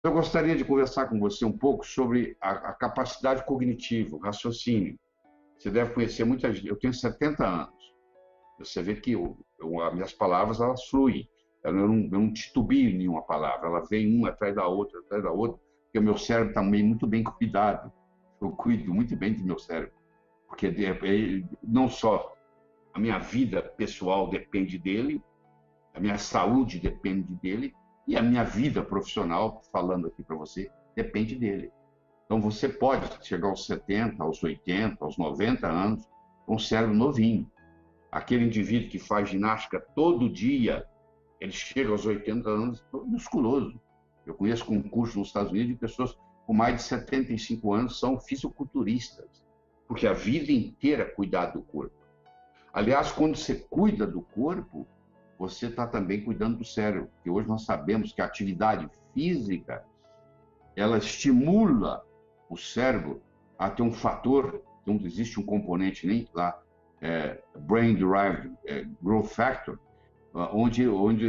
Eu gostaria de conversar com você um pouco sobre a capacidade cognitiva, o raciocínio. Você deve conhecer muita gente. Eu tenho 70 anos. Você vê que as minhas palavras, elas fluem. Eu não titubio em nenhuma palavra. Ela vem uma atrás da outra, porque o meu cérebro está muito bem cuidado. Eu cuido muito bem do meu cérebro. Porque não só a minha vida pessoal depende dele, a minha saúde depende dele, e a minha vida profissional, falando aqui para você, depende dele. Então você pode chegar aos 70, aos 80, aos 90 anos com um cérebro novinho. Aquele indivíduo que faz ginástica todo dia, ele chega aos 80 anos todo musculoso. Eu conheço concursos nos Estados Unidos de pessoas com mais de 75 anos são fisiculturistas, porque a vida inteira é cuidar do corpo. Aliás, quando você cuida do corpo, você está também cuidando do cérebro, porque hoje nós sabemos que a atividade física, ela estimula o cérebro a ter um fator, não existe um componente nem lá, Brain Derived Growth Factor, onde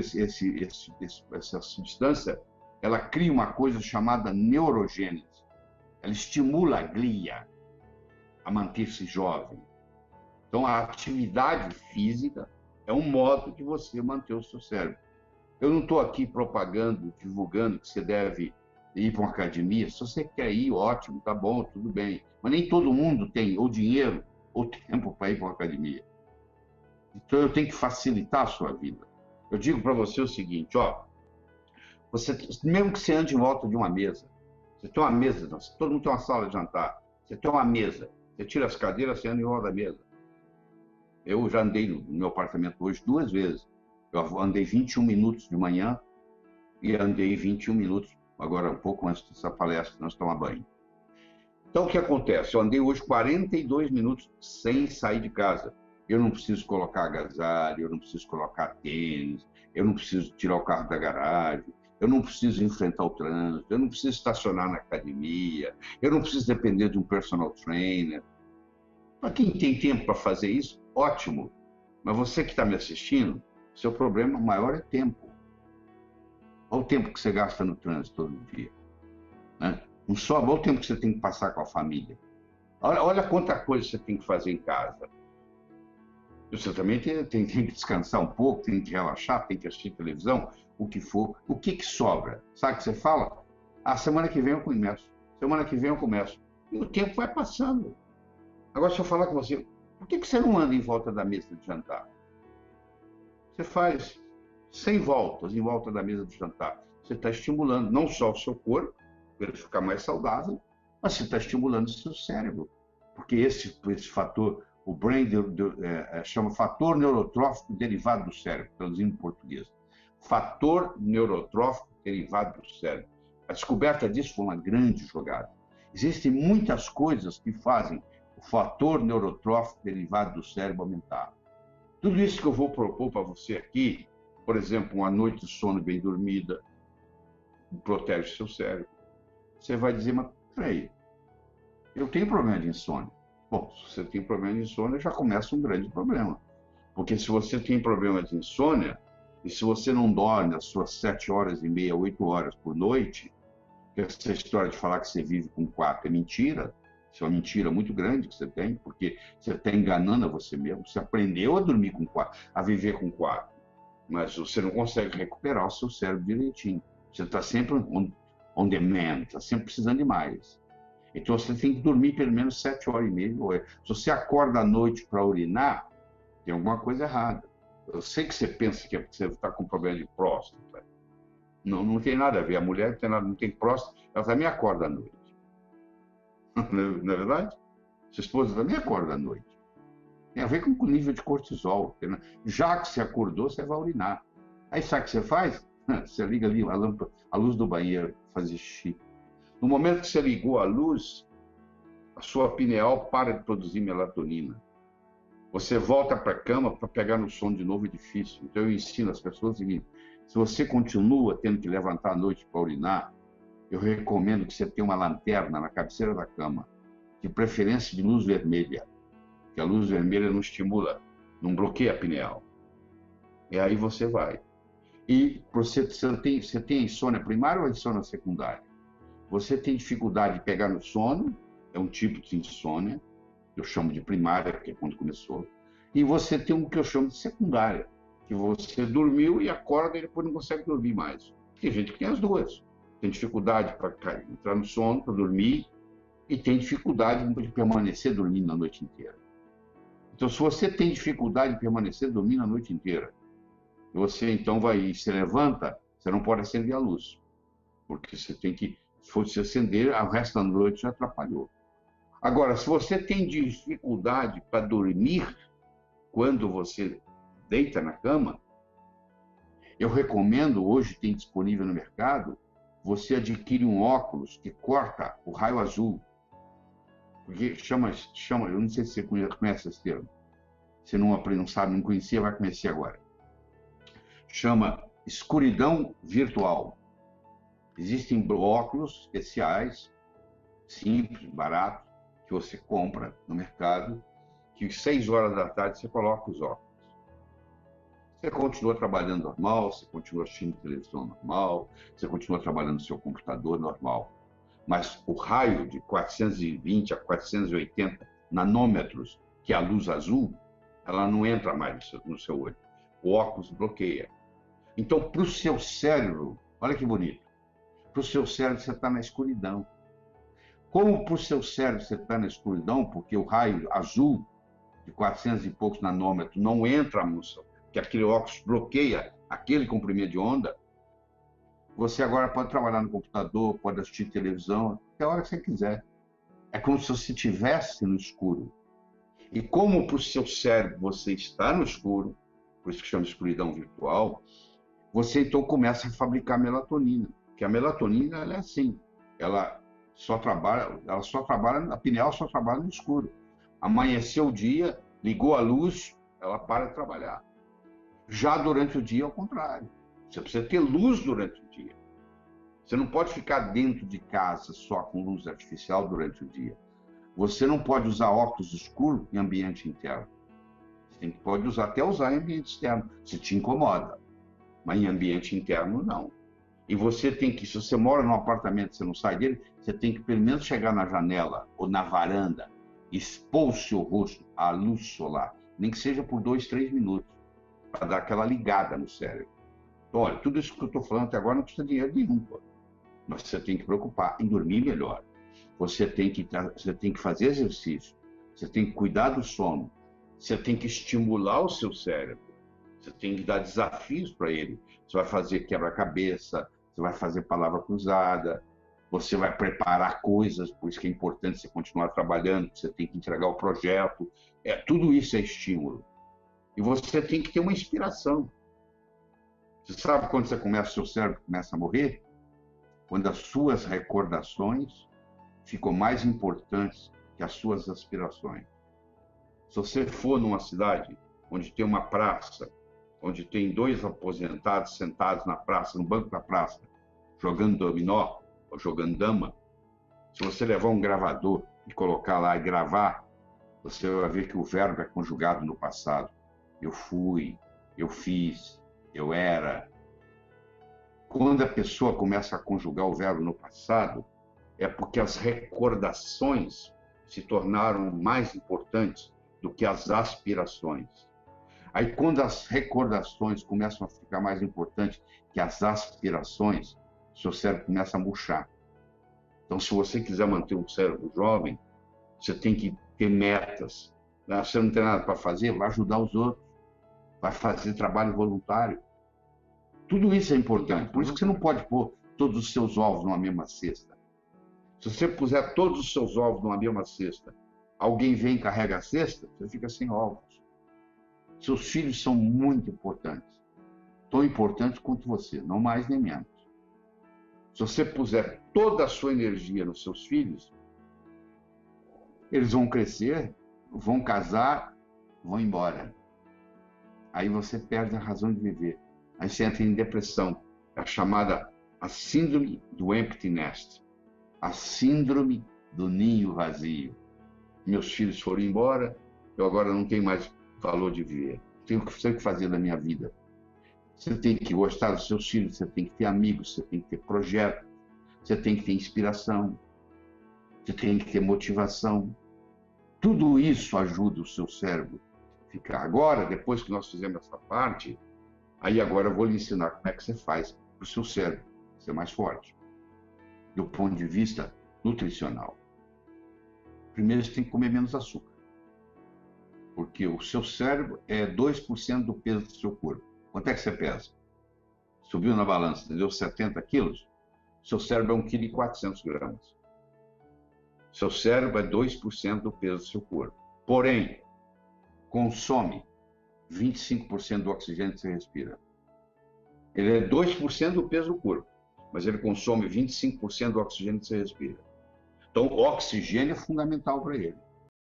essa substância, ela cria uma coisa chamada neurogênese. Ela estimula a glia a manter-se jovem. Então, a atividade física é um modo de você manter o seu cérebro. Eu não estou aqui propagando, divulgando que você deve ir para uma academia. Se você quer ir, ótimo, tá bom, tudo bem. Mas nem todo mundo tem ou dinheiro ou tempo para ir para uma academia. Então, eu tenho que facilitar a sua vida. Eu digo para você o seguinte, mesmo que você ande em volta de uma mesa, você tem uma mesa, todo mundo tem uma sala de jantar, você tem uma mesa, você tira as cadeiras, você anda em volta da mesa. Eu já andei no meu apartamento hoje 2 vezes. Eu andei 21 minutos de manhã e andei 21 minutos, agora um pouco antes dessa palestra, nós tomamos banho. Então, o que acontece? Eu andei hoje 42 minutos sem sair de casa. Eu não preciso colocar agasalho, eu não preciso colocar tênis, eu não preciso tirar o carro da garagem, eu não preciso enfrentar o trânsito, eu não preciso estacionar na academia, eu não preciso depender de um personal trainer. Para quem tem tempo para fazer isso, ótimo. Mas você que está me assistindo, seu problema maior é tempo. Olha o tempo que você gasta no trânsito todo dia. Né? Não sobra, olha o tempo que você tem que passar com a família. Olha quanta coisa você tem que fazer em casa. Você também tem que descansar um pouco, tem que relaxar, tem que assistir televisão, o que for. O que sobra? Sabe o que você fala? Semana que vem eu começo. Semana que vem eu começo. E o tempo vai passando. Agora, se eu falar com você, por que você não anda em volta da mesa de jantar? Você faz 100 voltas em volta da mesa de jantar. Você está estimulando não só o seu corpo, para ele ficar mais saudável, mas você está estimulando o seu cérebro. Porque esse fator, o brain chama fator neurotrófico derivado do cérebro, traduzindo em português. Fator neurotrófico derivado do cérebro. A descoberta disso foi uma grande jogada. Existem muitas coisas que fazem o fator neurotrófico derivado do cérebro aumentar. Tudo isso que eu vou propor para você aqui, por exemplo, uma noite de sono bem dormida, protege seu cérebro. Você vai dizer, mas peraí, eu tenho problema de insônia. Bom, se você tem problema de insônia, já começa um grande problema. Porque se você tem problema de insônia, e se você não dorme as suas 7 horas e meia, 8 horas por noite, essa história de falar que você vive com 4 é mentira. Isso é uma mentira muito grande que você tem, porque você está enganando a você mesmo. Você aprendeu a dormir com 4, a viver com 4, mas você não consegue recuperar o seu cérebro direitinho. Você está sempre on demand, está sempre precisando de mais. Então você tem que dormir pelo menos 7 horas e meia. Se você acorda à noite para urinar, tem alguma coisa errada. Eu sei que você pensa que você está com problema de próstata. Não tem nada a ver. A mulher não tem próstata, ela também acorda à noite. Não é verdade? Sua esposa também acorda à noite. Tem a ver com o nível de cortisol. Já que você acordou, você vai urinar. Aí sabe o que você faz? Você liga ali a luz do banheiro, fazer xixi. No momento que você ligou a luz, a sua pineal para de produzir melatonina. Você volta para a cama para pegar no sono de novo, é difícil. Então eu ensino as pessoas o seguinte: se você continua tendo que levantar à noite para urinar, eu recomendo que você tenha uma lanterna na cabeceira da cama, de preferência de luz vermelha, que a luz vermelha não estimula, não bloqueia a pineal. E aí você vai. E você tem insônia primária ou insônia secundária? Você tem dificuldade de pegar no sono, é um tipo de insônia, eu chamo de primária, porque é quando começou. E você tem um que eu chamo de secundária, que você dormiu e acorda e depois não consegue dormir mais. Tem gente que tem as duas. Tem dificuldade para entrar no sono, para dormir, e tem dificuldade de permanecer dormindo a noite inteira. Então, se você tem dificuldade de permanecer dormindo a noite inteira, você então se levanta, você não pode acender a luz, porque você tem que, se fosse acender, o resto da noite já atrapalhou. Agora, se você tem dificuldade para dormir quando você deita na cama, eu recomendo, hoje tem disponível no mercado, você adquire um óculos que corta o raio azul. Porque chama, eu não sei se você conhece esse termo. Se não sabe, não conhecia, vai conhecer agora. Chama escuridão virtual. Existem óculos especiais, simples, baratos, que você compra no mercado, que às 6 horas da tarde você coloca os óculos. Você continua trabalhando normal, você continua assistindo televisão normal, você continua trabalhando no seu computador normal. Mas o raio de 420 a 480 nanômetros, que é a luz azul, ela não entra mais no seu olho. O óculos bloqueia. Então, para o seu cérebro, olha que bonito, para o seu cérebro você está na escuridão. Como para o seu cérebro você está na escuridão, porque o raio azul de 400 e poucos nanômetros não entra no seu, que aquele óculos bloqueia aquele comprimento de onda, você agora pode trabalhar no computador, pode assistir televisão, até a hora que você quiser. É como se você estivesse no escuro. E como para o seu cérebro você está no escuro, por isso que chama de escuridão virtual, você então começa a fabricar melatonina. Porque a melatonina, ela é assim, ela só trabalha, a pineal só trabalha no escuro. Amanheceu o dia, ligou a luz, ela para de trabalhar. Já durante o dia, ao contrário. Você precisa ter luz durante o dia. Você não pode ficar dentro de casa só com luz artificial durante o dia. Você não pode usar óculos escuros em ambiente interno. Você pode até usar em ambiente externo, se te incomoda. Mas em ambiente interno, não. E você tem que, se você mora num apartamento e você não sai dele, você tem que pelo menos chegar na janela ou na varanda, expor o seu rosto à luz solar, nem que seja por 2, 3 minutos, para dar aquela ligada no cérebro. Então, olha, tudo isso que eu estou falando até agora não custa dinheiro nenhum, pô. Mas você tem que preocupar em dormir melhor. Você tem que fazer exercício. Você tem que cuidar do sono. Você tem que estimular o seu cérebro. Você tem que dar desafios para ele. Você vai fazer quebra-cabeça, você vai fazer palavra cruzada, você vai preparar coisas, por isso que é importante você continuar trabalhando, você tem que entregar o projeto. Tudo isso é estímulo. E você tem que ter uma inspiração. Você sabe quando o seu cérebro começa a morrer? Quando as suas recordações ficam mais importantes que as suas aspirações. Se você for numa cidade onde tem uma praça, onde tem 2 aposentados sentados na praça, no banco da praça, jogando dominó ou jogando dama, se você levar um gravador e colocar lá e gravar, você vai ver que o verbo é conjugado no passado. Eu fui, eu fiz, eu era. Quando a pessoa começa a conjugar o verbo no passado, é porque as recordações se tornaram mais importantes do que as aspirações. Aí, quando as recordações começam a ficar mais importantes que as aspirações, seu cérebro começa a murchar. Então, se você quiser manter um cérebro jovem, você tem que ter metas. Você não tem nada para fazer, vai ajudar os outros, vai fazer trabalho voluntário. Tudo isso é importante. Por isso que você não pode pôr todos os seus ovos numa mesma cesta. Se você puser todos os seus ovos numa mesma cesta, alguém vem e carrega a cesta, você fica sem ovos. Seus filhos são muito importantes. Tão importantes quanto você, não mais nem menos. Se você puser toda a sua energia nos seus filhos, eles vão crescer, vão casar, vão embora. Aí você perde a razão de viver. Aí você entra em depressão. É a chamada a síndrome do empty nest. A síndrome do ninho vazio. Meus filhos foram embora, eu agora não tenho mais valor de viver. Tenho que fazer da minha vida. Você tem que gostar dos seus filhos, você tem que ter amigos, você tem que ter projeto, você tem que ter inspiração, você tem que ter motivação. Tudo isso ajuda o seu cérebro a ficar. Agora, depois que nós fizemos essa parte, aí agora eu vou lhe ensinar como é que você faz para o seu cérebro ser mais forte, do ponto de vista nutricional. Primeiro, você tem que comer menos açúcar, porque o seu cérebro é 2% do peso do seu corpo. Quanto é que você pesa? Subiu na balança, deu 70 quilos? Seu cérebro é 1,4 kg. Seu cérebro é 2% do peso do seu corpo. Porém, consome 25% do oxigênio que você respira. Ele é 2% do peso do corpo, mas ele consome 25% do oxigênio que você respira. Então, o oxigênio é fundamental para ele.